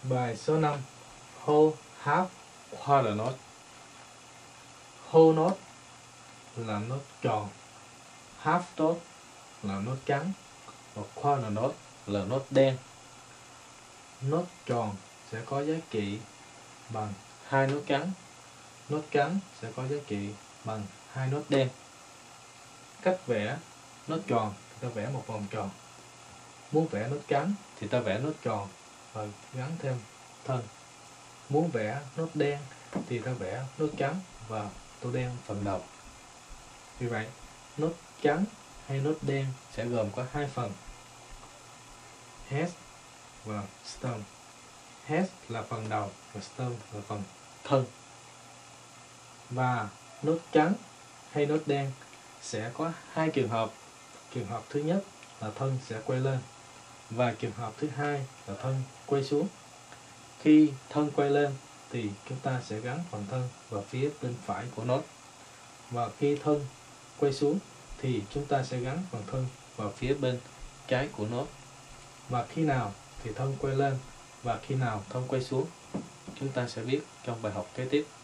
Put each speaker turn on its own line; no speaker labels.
Bài số 5. Whole, half, quarter note. Whole note là nốt tròn, half note là nốt trắng, và quarter note là nốt đen. Nốt tròn sẽ có giá trị bằng 2 nốt trắng, nốt trắng sẽ có giá trị bằng 2 nốt đen. Cách vẽ nốt tròn thì ta vẽ một vòng tròn, muốn vẽ nốt trắng thì ta vẽ nốt tròn và gắn thêm thân, muốn vẽ nốt đen thì ta vẽ nốt trắng và tô đen phần đầu. Vì vậy, nốt trắng hay nốt đen sẽ gồm có hai phần, head và stem. Head là phần đầu và stem là phần thân. Và nốt trắng hay nốt đen sẽ có hai trường hợp. Trường hợp thứ nhất là thân sẽ quay lên, và trường hợp thứ hai là thân quay xuống. Khi thân quay lên thì chúng ta sẽ gắn phần thân vào phía bên phải của nốt, và khi thân quay xuống thì chúng ta sẽ gắn phần thân vào phía bên trái của nốt. Và khi nào thì thân quay lên và khi nào thân quay xuống chúng ta sẽ biết trong bài học kế tiếp.